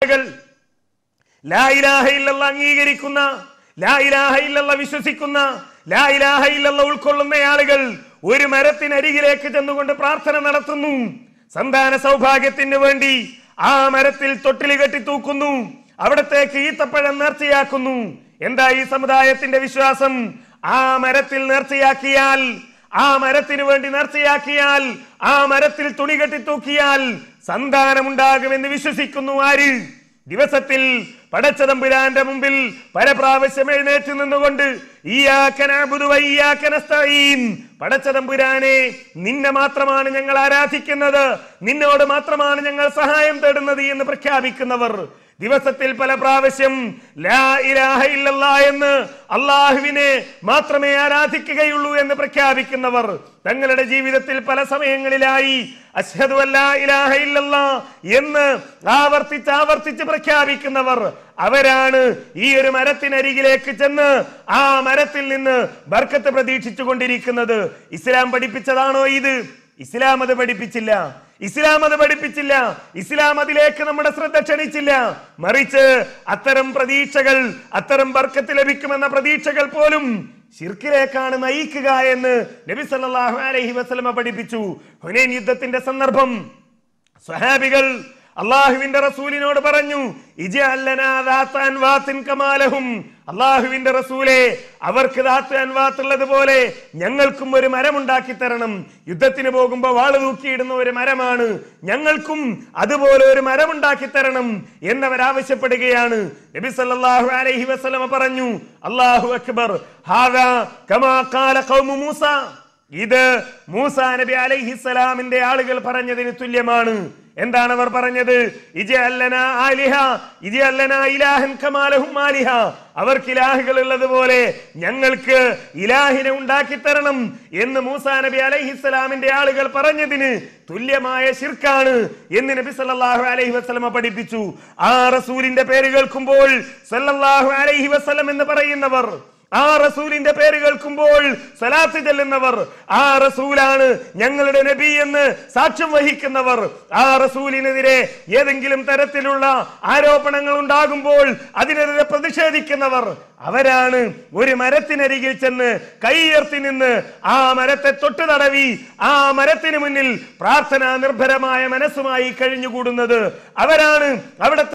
ലാ ഇലാഹ ഇല്ലല്ലാഹ് അംഗീകരിക്കുന്ന, ലാ ഇലാഹ ഇല്ലല്ലാഹ് വിശ്വസിക്കുന്ന, ലാ ഇലാഹ ഇല്ലല്ലാഹ് ഉൾക്കൊള്ളുന്ന ആളുകൾ ഒരു മരത്തിനരികിലേക്ക് ചെന്നുകൊണ്ട് പ്രാർത്ഥന നടത്തുന്നു. സന്താന സൗഭാഗ്യത്തിന് വേണ്ടി ആ മരത്തിൽ തൊട്ടില് കെട്ടി തൂക്കുന്നു, അവിടത്തേക്ക് ഈത്തപ്പഴം നേർച്ചയാക്കുന്നു. എന്താ ഈ സമുദായത്തിന്റെ വിശ്വാസം? ആ മരത്തിൽ നേർച്ചയാക്കിയാൽ, ആ മരത്തിന് വേണ്ടി നേർച്ചയാക്കിയാൽ, ആ മരത്തിൽ തുണി കെട്ടി തൂക്കിയാൽ സന്താനമുണ്ടാകുമെന്ന് വിശ്വസിക്കുന്നു. ആര്? ദിവസത്തിൽ പടച്ചതമ്പുരാന്റെ മുമ്പിൽ പരപ്രാവശ്യം എഴുന്നേറ്റ് നിന്നുകൊണ്ട് ഇയ്യാക നഅ്ബുദു വ ഇയ്യാക നസ്തഈൻ, പടച്ചതമ്പുരാനെ നിന്നെ മാത്രമാണ് ഞങ്ങൾ ആരാധിക്കുന്നത്, നിന്നോട് മാത്രമാണ് ഞങ്ങൾ സഹായം തേടുന്നത് എന്ന് പ്രഖ്യാപിക്കുന്നവർ, ദിവസത്തിൽ പല പ്രാവശ്യം ലാ ഇലാഹ ഇല്ലല്ലാഹ് എന്ന് അല്ലാഹുവിനെ മാത്രമേ ആരാധിക്കുകയുള്ളൂ എന്ന് പ്രഖ്യാപിക്കുന്നവർ, തങ്ങളുടെ ജീവിതത്തിൽ പല സമയങ്ങളിലായി അശ്ഹദു അല്ലാ ഇലാഹ ഇല്ലല്ലാഹ് എന്ന് ആവർത്തിച്ച് പ്രഖ്യാപിക്കുന്നവർ, അവരാണ് ഈ ഒരു മരത്തിനരികിലേക്ക് ചെന്ന് ആ മരത്തിൽ നിന്ന് ബർക്കത്ത് പ്രതീക്ഷിച്ചു കൊണ്ടിരിക്കുന്നത്. ഇസ്ലാം പഠിപ്പിച്ചതാണോ ഇത്? ഇസ്ലാം അത് പഠിപ്പിച്ചില്ല. ഇസ്ലാം അത് പഠിപ്പിച്ചില്ല. ഇസ്ലാം അതിലേക്ക് നമ്മുടെ ശ്രദ്ധ ക്ഷണിച്ചില്ല. മറിച്ച് അത്തരം പ്രതീക്ഷകൾ, അത്തരം ബർക്കത്ത് ലഭിക്കുമെന്ന പ്രതീക്ഷകൾ പോലും ശിർക്കിലേക്കാണ് നയിക്കുക എന്ന് നബി സല്ലല്ലാഹു അലൈഹി വസല്ലമ പഠിപ്പിച്ചു. ഹുനൈൻ യുദ്ധത്തിന്റെ സന്ദർഭം സ്വഹാബികൾ അള്ളാഹുവിന്റെ റസൂലിനോട് പറഞ്ഞു, അള്ളാഹുവിന്റെ റസൂലെ, അവർക്ക് ദാത്ത് അൻവാത്ത് ഉള്ളതുപോലെ ഞങ്ങൾക്കും ഒരു മരമുണ്ടാക്കി തരണം. യുദ്ധത്തിന് പോകുമ്പോ വാള് തൂക്കിയിടുന്ന ഒരു മരമാണ്, ഞങ്ങൾക്കും അതുപോലെ ഒരു മരമുണ്ടാക്കി തരണം എന്നവരാവശ്യപ്പെടുകയാണ്. നബി സല്ലല്ലാഹു അലൈഹി വസല്ലമ പറഞ്ഞു, അല്ലാഹു അക്ബർ, ഹാദാ കമാ ഖാല ഖൗമു മൂസ, ഇത് മൂസാ നബി അലൈഹിസ്സലാമിന്റെ ആളുകൾ പറഞ്ഞതിന് തുല്യമാണ്. എന്താണ് അവർ പറഞ്ഞത്? അവർക്ക് ഇലാഹുകൾ ഉള്ളതുപോലെ ഞങ്ങൾക്ക് ഇലാഹിനെ ഉണ്ടാക്കി തരണം എന്ന് മൂസാ നബി അലൈഹിസ്സലാമിന്റെ ആളുകൾ പറഞ്ഞതിന് തുല്യമായ ശിർക്കാണ് എന്ന് നബി സല്ലല്ലാഹു അലൈഹി വസല്ലമ പഠിപ്പിച്ചു. ആ റസൂലിന്റെ പേര് കേൾക്കുമ്പോൾ സല്ലല്ലാഹു അലൈഹി വസല്ലം എന്ന് പറയുന്നവർ, ആ റസൂലിന്റെ പേര് കേൾക്കുമ്പോൾ സലാത്ത് ചെല്ലുന്നവർ, ആ റസൂലാണ് ഞങ്ങളുടെ നബി എന്ന് സാക്ഷ്യം വഹിക്കുന്നവർ, ആ റസൂലിനെതിരെ ഏതെങ്കിലും തരത്തിലുള്ള ആരോപണങ്ങൾ ഉണ്ടാകുമ്പോൾ അതിനെതിരെ പ്രതിഷേധിക്കുന്നവർ, അവരാണ് ഒരു മരത്തിനരികിൽ ചെന്ന് കൈയുയർത്തി നിന്ന് ആ മരത്തെ തൊട്ടു തടവി ആ മരത്തിന് മുന്നിൽ പ്രാർത്ഥനാ നിർഭരമായ മനസ്സുമായി കഴിഞ്ഞുകൂടുന്നത്. അവരാണ് അവിടെ